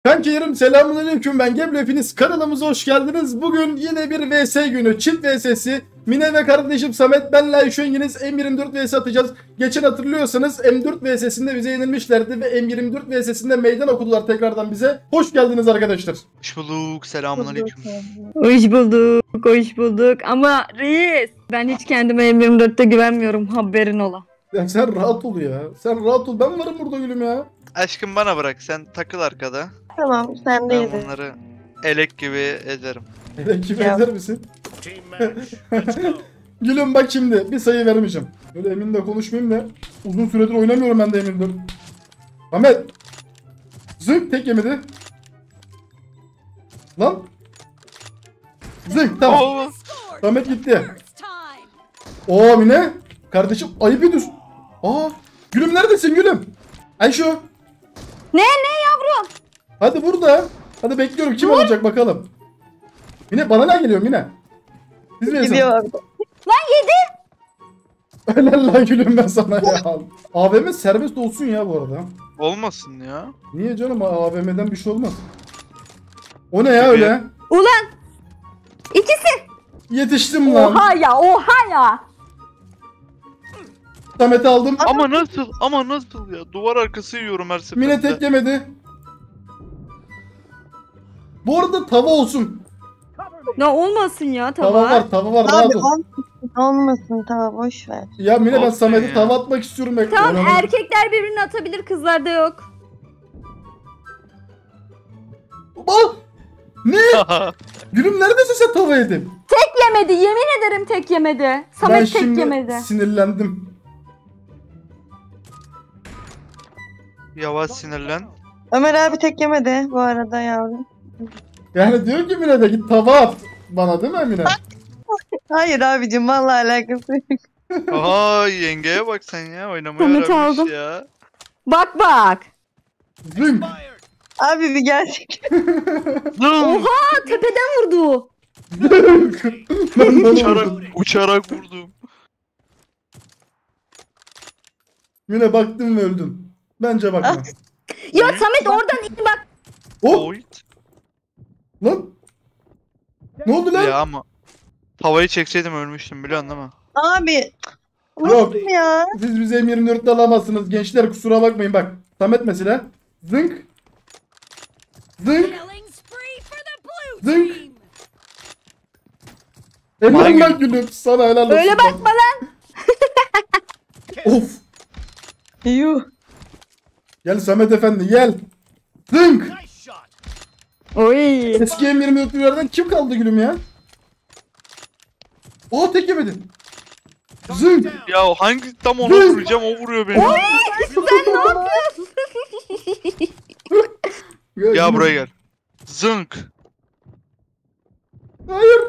Kankilerim selamünaleyküm, ben Gebru, hepiniz kanalımıza hoş geldiniz. Bugün yine bir vs günü, çift vs'si. Mine ve kardeşim Samet, benle şu İngiliz M24 vs atacağız. Geçen hatırlıyorsanız M4 vs'sinde bize yenilmişlerdi ve M24 vs'sinde meydan okudular tekrardan bize. Hoş geldiniz arkadaşlar. Hoş bulduk, selamünaleyküm. Hoş bulduk, hoş bulduk. Ama reis, ben hiç kendime M24'te güvenmiyorum, haberin ola. Ya sen rahat ol ya. Sen rahat ol, ben varım burada gülüm ya. Aşkım bana bırak, sen takıl arkada. Tamam, sen de Ben yedin. bunları elek gibi ezerim. Kim eder misin? Gülüm bak şimdi bir sayı vermeyeceğim. Böyle emin de konuşmayayım da uzun süredir oynamıyorum ben de M24. Ahmet. Zınk tek yemedi. Lan. Zınk tamam. Oo, Ahmet gitti. Oo Mine. Kardeşim ayıp ediyorsun. Aa. Gülüm neredesin gülüm? Ayşo. Ne yavrum? Hadi burada. Hadi bekliyorum kim olacak bakalım. Mine bana ne geliyor Mine? Biz mi Gidiyor yazalım? abi. Helal lan gülüm ben sana ya. AVM serbest olsun ya bu arada. olmasın ya. Niye canım, AVM'den bir şey olmaz. O ne ya öyle? Ulan! İkisi! Yetiştim lan. Oha ya! Samet'i aldım. Ama nasıl ya? Duvar arkası yiyorum her seferinde. Mine tek yemedi. Bu arada tava olsun. Ne olmasın ya Tava var, tava var, rahat Abi ol. olmasın, tamam boş ver. Ya Mine ben Olsun Samet'e ya. tava atmak istiyorum. Tamam, Oynamam. erkekler birbirini atabilir, kızlarda yok. Aa! Ne? Gülüm neredesin sen tava yedin? Tek yemedi, yemin ederim tek yemedi. Ben Samet tek şimdi yemedi. sinirlendim. Yavaş sinirlen. Ömer abi tek yemedi bu arada yavrum. Yani diyor ki Mine de git tava at bana, değil mi Mine? Hayır abicim, vallahi alakası yok. Aha, yengeye bak sen ya, oynamayı Samet öğrenmiş aldım. ya. Bak. Zınk. Abi bir gerçek. Zım! Oha, tepeden vurdu. Ben de Uçarak, vurdum. uçarak vurdum. Mine baktım ve öldüm. Bence bakma. Ya Samet oradan in bak. Oh Oy. lan. Ne oldu lan? Ya ama tavayı çekseydim ölmüştüm, biliyorsun değil mi? Abi. Yok. Nasıl ya? Siz bize M24'te alamazsınız gençler, kusura bakmayın bak. Samet mesela. Zınk. Zınk. Zınk. Helal Hangi- lan gülüm. Sana helal olsun. Öyle lan. bakma lan. Of. Yuh. Gel Samet efendi gel. Zınk. Oy. Eski M24'lülerden kim kaldı gülüm ya? Aa tek yemedin. Zınk. Ya hangi tam ona Zınk. vuracağım, o vuruyor beni. Sen ne yapıyorsun? Ya gülüm. buraya gel. Zınk. Hayır.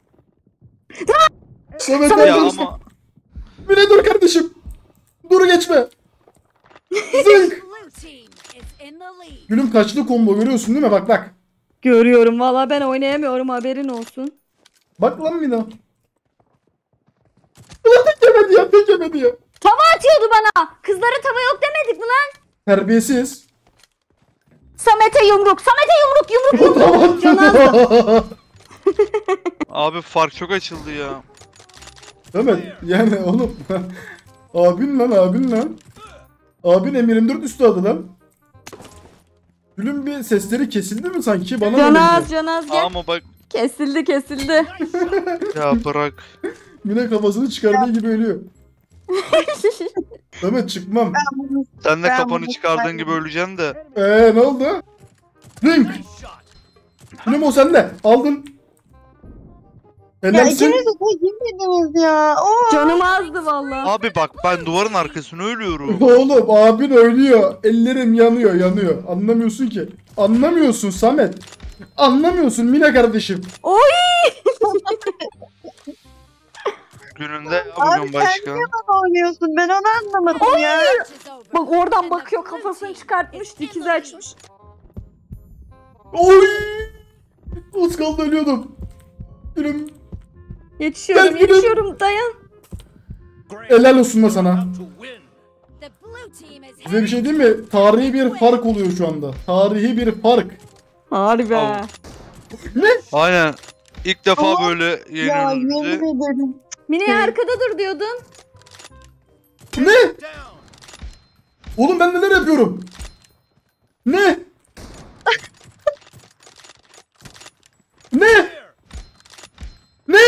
Samet Samet Ya abi. işte. ama Mine dur kardeşim. Dur geçme. Zınk. Gülüm kaçlı combo görüyorsun değil mi? Bak bak. Görüyorum, valla ben oynayamıyorum, haberin olsun. Bak lan Mina. Ulan tek yemedi ya, tek yemedi ya. Tava atıyordu bana. Kızlara tava yok demedik mi lan? Terbiyesiz. Samet'e yumruk. O Yumruk. tamam. Canazlı. abi fark çok açıldı ya. Samet yani oğlum. Abin lan, abin lan. Abin M24 üstadı lan. Gülüm bir sesleri kesildi mi sanki? Bana mı öyle geliyor? Canaz gel. Ama bak Kesildi. ya, bırak. Mine kafasını çıkardığı gibi ölüyor. Samet çıkmam. Sen de Ben kafanı bunu çıkardığın saygı- gibi öleceksin de. Ne oldu? Link. Gülüm o sende. Aldın. Ya Helalsin. ikiniz de tek yemediniz ya. Oo. Canım azdı valla. Abi bak, ben duvarın arkasına ölüyorum. Oğlum abin ölüyor. Ellerim yanıyor. Anlamıyorsun ki. Anlamıyorsun Samet. Anlamıyorsun Mine kardeşim. Oy. Gününde ya Abi bugün sen başka. niye bana oynuyorsun? Ben onu anlamadım ya. Bak oradan bakıyor, kafasını çıkartmış, dikiz açmış. Oy! Az kaldı ölüyordum. Gülüm. Yetişiyorum, dayan. Helal olsun da sana. Size bir şey diyeyim mi? Tarihi bir fark oluyor şu anda. Tarihi bir fark. Harbi. Al. Aynen. İlk defa Ama- böyle Ya yeniyoruz yemin bizi. ederim. Mine arkada dur diyordun. Ne? Oğlum ben neler yapıyorum? Ne? Ne? Ne?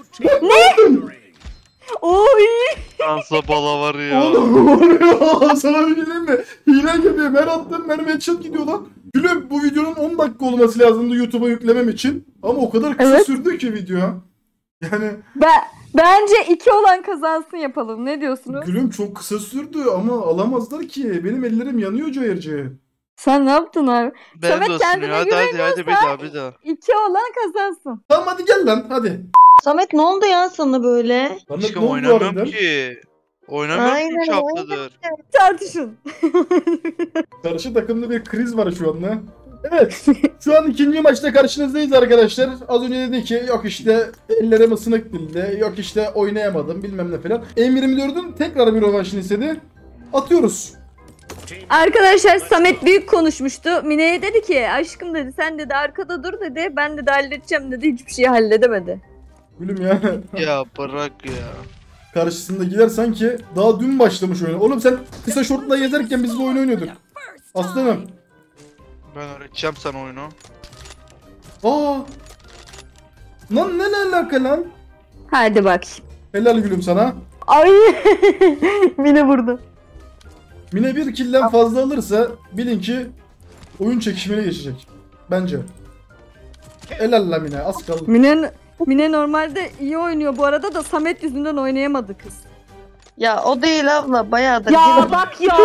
Oy. Fransa bala var ya. Oğlum ne oluyor? Sana bir şey diyeyim mi? Hile gibi. Ben attım, benim headshot gidiyor lan. Gülüm, bu videonun 10 dakika olması lazımdı YouTube'a yüklemem için. Ama o kadar kısa Evet. sürdü ki video. Yani Bence 2 olan kazansın yapalım. Ne diyorsunuz? gülüm çok kısa sürdü ama alamazlar ki. Benim ellerim yanıyor cayırcı. Sen ne yaptın abi? Ben Samet de ısınıyor. kendine Hadi bir daha bir daha. 2 olan kazansın. Tamam hadi gel lan hadi. Samet ne oldu ya sana böyle? Bana Aşkım ne oldu oynamıyorum harbiden? ki. Oynamıyorum ki Aynen, 2 haftadır. Tartışın. Karşı takımda bir kriz var şu anda. Evet. Şu an ikinci maçta karşınızdayız arkadaşlar. Az önce dedi ki yok işte ellerim ısınık dilde. Yok işte oynayamadım bilmem ne falan. M24'ün tekrar bir rövanşını istedi. Atıyoruz. Arkadaşlar Samet büyük konuşmuştu. Mine'ye dedi ki aşkım dedi sen dedi arkada dur dedi. Ben de halledeceğim dedi. Hiçbir şey halledemedi. Gülüm ya. Ya bırak ya. Karşısındakiler sanki daha dün başlamış oyuna. Oğlum sen kısa şortla gezerken biz bu oyunu oynuyorduk. Aslanım. Ben öğreteceğim sana oyunu. Aa. Lan ne alaka lan? Hadi bak. Helal gülüm sana. Ay. Mine vurdu. Mine bir kill'den fazla alırsa bilin ki oyun çekişmene geçecek. Bence. Helal lan Mine, az kaldı. Mine normalde iyi oynuyor bu arada da Samet yüzünden oynayamadı kız. Ya o değil abla bayağıdır. Ya bak ya.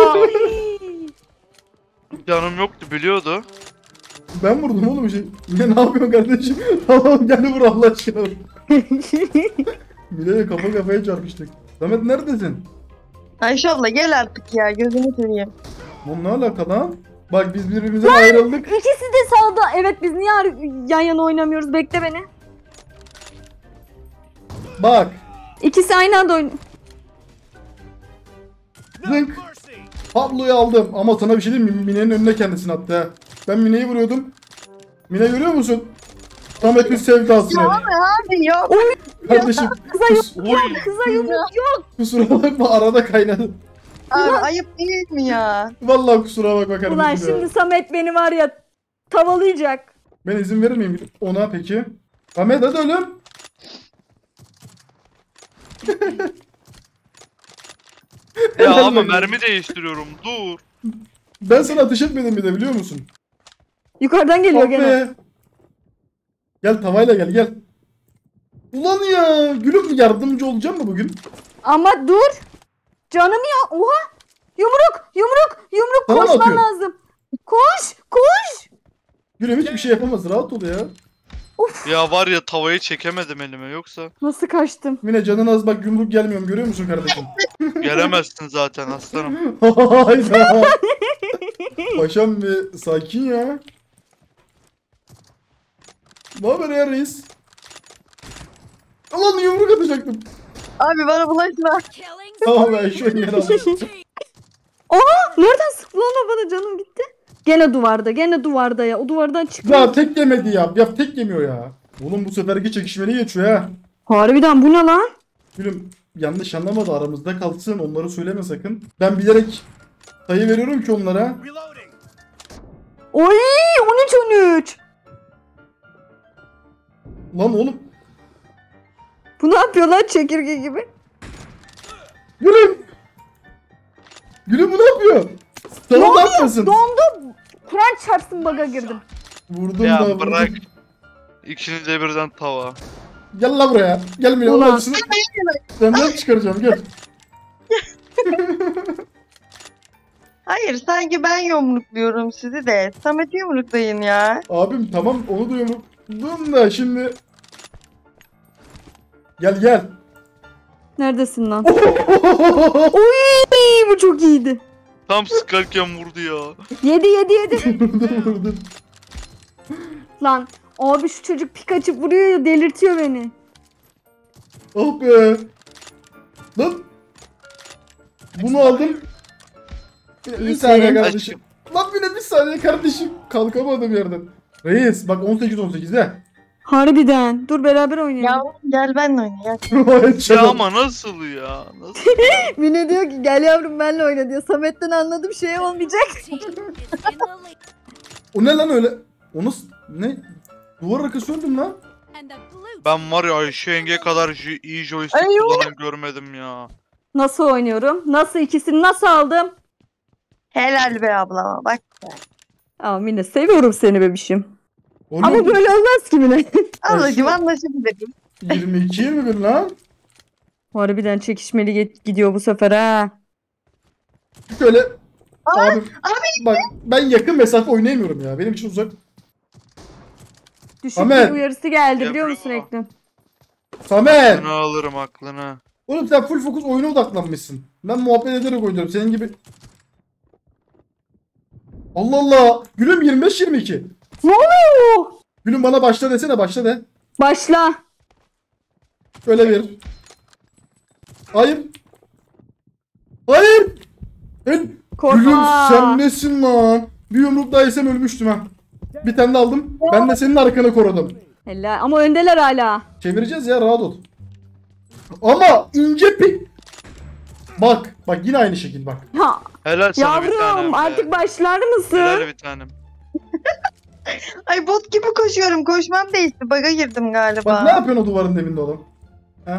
Canım yoktu biliyordu. Ben vurdum oğlum şey. Mine ne yapıyorsun kardeşim? Tamam gel vur Allah aşkına vur. Mine'yle kafa kafaya çarpıştık. Samet neredesin? Ayşe abla gel artık ya gözünü seveyim. Lan ne alaka lan? Bak biz birbirimizden ayrıldık. İkisi de sağda. Evet biz niye yan yana oynamıyoruz? Bekle beni. Bak. İkisi aynı anda oynuyor. Zınk. Pablo'yu aldım ama sana bir şey diyeyim mi? Mine'nin önüne kendisini attı ha. Ben Mine'yi vuruyordum. Mine görüyor musun? Samet'in sevdası. Hadi ya. Kardeşim Oy. Kıza yumruk yok. kusura bakma arada kaynadı. Abi ayıp değil mi ya? Vallahi kusura bakma kardeşim Ulan ya. şimdi Samet beni var ya tavalayacak. Ben izin verir miyim ona peki? Ahmet hadi oğlum. Ya ama mermi değiştiriyorum. Dur. Ben sana ateş etmedim bir de biliyor musun? Yukarıdan geliyor Oh gene. be. Gel tavayla gel. Ulan ya gülüm yardımcı olacağım mı bugün? Ama dur. Canım ya. Oha. Yumruk Sana mı koşman atıyor? lazım. Koş. Gülüm hiçbir şey yapamaz rahat ol ya. Ya var ya tavayı çekemedim elime yoksa. Nasıl kaçtım? Mine canın az bak yumruk gelmiyorum görüyor musun kardeşim? Gelemezsin zaten aslanım. Hayda. Paşam bir sakin ya. Ne haber ya reis? Ulan yumruk atacaktım. Abi bana bulaşma. Tamam ben şu an yer aldım. Nereden sıktı lan o bana canım gitti. Gene duvarda ya. O duvardan çıkıyor. Ya tek yemedi ya. Ya tek yemiyor ya. Oğlum bu seferki çekişmeli geçiyor ha. Harbiden bu ne lan? Gülüm yanlış anlamadı aramızda kalsın onları söyleme sakın. Ben bilerek sayı veriyorum ki onlara. Oy 13. Lan oğlum. Bu ne yapıyor lan çekirge gibi? Gülüm. Gülüm bu ne yapıyor? Sana ne yapmasın? Dondu. Kur'an çarpsın baga girdim. Vurdum Ya da vurdum. bırak. İkiniz de birden tava. Gel la buraya. Gel Mine. Ulan. Ulan. Senden çıkaracağım gel. Hayır sanki ben yumrukluyorum sizi de. Samet'i yumruklayın ya. Abim tamam onu duyuyorum. Dur da şimdi. Gel. Neredesin lan? Oy bu çok iyiydi. Tam sıkarken vurdu ya. Yedi. Vurdum. Lan abi şu çocuk pik açıp vuruyor ya delirtiyor beni. Oh be. Lan. Bunu aldım. Bir İyi saniye senin. kardeşim. Lan Mine bir saniye kardeşim. Kalkamadım yerden. Reis bak 18-18 he. Harbiden. Dur beraber oynayalım. Yavrum gel benle oyna gel. Ya Çalım. ama nasıl ya? Nasıl? Mine diyor ki gel yavrum benle oyna diyor. Samet'ten anladığım şey olmayacak. O ne lan öyle? O nasıl? Ne? Duvar arkası öldüm lan. Ben var ya Ayşe yenge kadar iyi joystick Ay, yok. kullanan görmedim ya. Nasıl oynuyorum? Nasıl ikisini nasıl aldım? Helal be ablama bak. Aa Mine seviyorum seni bebişim. Oğlum, Ama böyle olmaz ki Mine. Ablacım anlaşabilirim. 22-21 lan. Harbiden çekişmeli gidiyor bu sefer ha. Şöyle. Abi, bak ben yakın mesafe oynayamıyorum ya. Benim için uzak. Düşük Ahmet. bir uyarısı geldi Ya biliyor bravo. musun Ekrem? Samet. Aklını alırım aklını. Oğlum sen full fokus oyuna odaklanmışsın. Ben muhabbet ederek oynuyorum. Senin gibi. Allah Allah. Gülüm 25-22. Ne oluyor? Gülüm bana başla desene, başla de. Başla. Öyle bir. Hayır. Hayır. Gülüm Korkma. sen nesin lan? Bir yumruk daha yesem ölmüştüm ha. Bir tane de aldım. Ben de senin arkanı korudum. Helal. Ama öndeler hala. Çevireceğiz ya, rahat ol. Ama ince pik. Bak yine aynı şekil bak. Ha, Helal sana bir tanem yavrum be. artık başlar mısın? Helal bir tanem. Ay bot gibi koşuyorum. Koşmam değişti. Baga girdim galiba. Bak ne yapıyorsun o duvarın dibinde oğlum? Ha?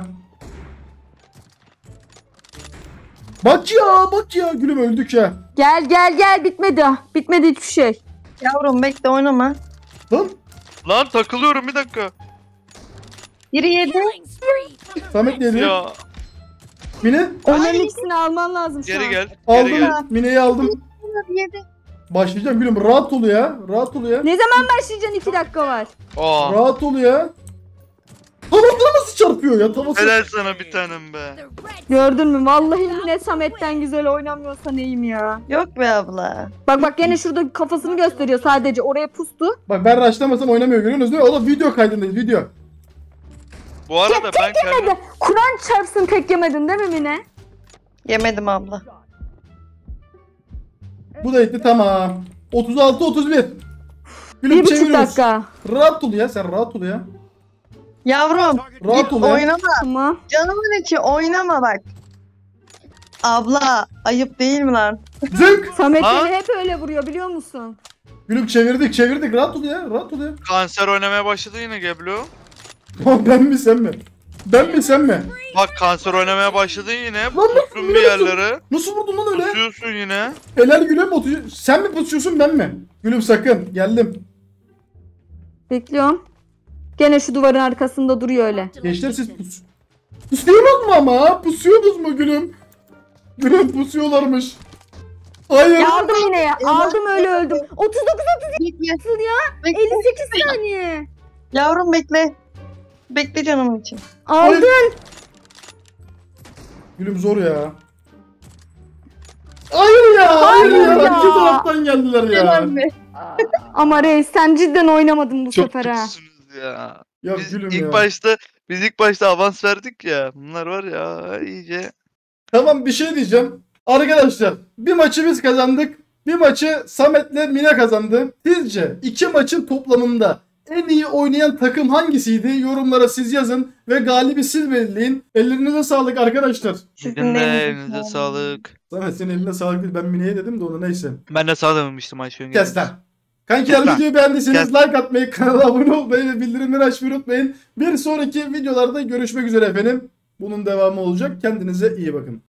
Bak ya gülüm öldük ya. Gel bitmedi. Bitmedi hiçbir şey. Yavrum bekle oynama. Lan Lan takılıyorum bir dakika. Biri yedi. Samet geliyor. Ya Mine Onların ikisini alman lazım şu geri an. gel. Geri aldım. gel. Mine'yi aldım. Biri yedi. Başlayacağım gülüm, rahat ol ya. Rahat ol ya. Ne zaman başlayacaksın? 2 dakika var. Aa. Rahat ol ya. Tavasına nasıl çarpıyor ya tavası? Helal sana bir tanem be. Gördün mü? Vallahi yine Samet'ten güzel oynamıyorsa neyim ya. Yok be abla. Bak gene şurada kafasını gösteriyor sadece. Oraya pustu. Bak ben raşlamasam oynamıyor, görüyorsunuz değil mi? O da video kaydındayız, video. Bu arada ben kendim... Hadi Kur'an çarpsın tek yemedin değil mi Mine? Yemedim abla. Bu da gitti, tamam. 36-31. Gülüm 1,5 çeviriyoruz. dakika. Rahat ol ya, sen rahat ol ya. Yavrum Rahat git ol ya. oynama. Tamam. Canımın içi oynama bak. Abla ayıp değil mi lan? Zınk. Samet Ha? beni hep öyle vuruyor biliyor musun? Gülüm çevirdik. Rahat ol ya, rahat ol ya. Kanser oynamaya başladı yine Geblo. Ben mi sen mi? Ben mi sen mi? Bak kanser oynamaya başladın yine. Lan Puttun bir yerlere. Nasıl vurdun lan öyle? Pusuyorsun yine. Helal gülüm, sen mi pusuyorsun ben mi? Gülüm sakın, geldim. Bekliyorum. Gene şu duvarın arkasında duruyor öyle. Gençler siz pusuyorsunuz mu ama? Pusuyorsunuz mu gülüm? Gülüm pusuyorlarmış. Hayır. Ya aldım yine ya. Aldım öyle öldüm. 39 Bekle. ya. Bekle. 58 saniye. Yavrum bekle. Bekle canımın için. Aldın. Gülüm zor ya. Hayır ya. Hayır ya. Hayır ya. İki taraftan geldiler ya. Helal be. Ama reis sen cidden oynamadın bu Çok sefer ha. kötüsünüz ya. Ya Biz gülüm ilk ya. başta avans verdik ya. Bunlar var ya iyice. Tamam, bir şey diyeceğim. Arkadaşlar bir maçı biz kazandık. Bir maçı Samet'le Mine kazandı. Sizce iki maçın toplamında en iyi oynayan takım hangisiydi? Yorumlara siz yazın ve galibi siz belirleyin. Ellerinize sağlık arkadaşlar. Sizin de elinize sağlık. Samet senin eline sağlık değil. Ben Mine'ye dedim de onu, neyse. Ben de sağ dememiştim Ayşe Yenge. Kes lan. Kankiler, Kes lan. videoyu beğendiyseniz Kes. like atmayı, kanala abone olmayı ve bildirimleri açmayı unutmayın. Bir sonraki videolarda görüşmek üzere efendim. Bunun devamı olacak. Kendinize iyi bakın.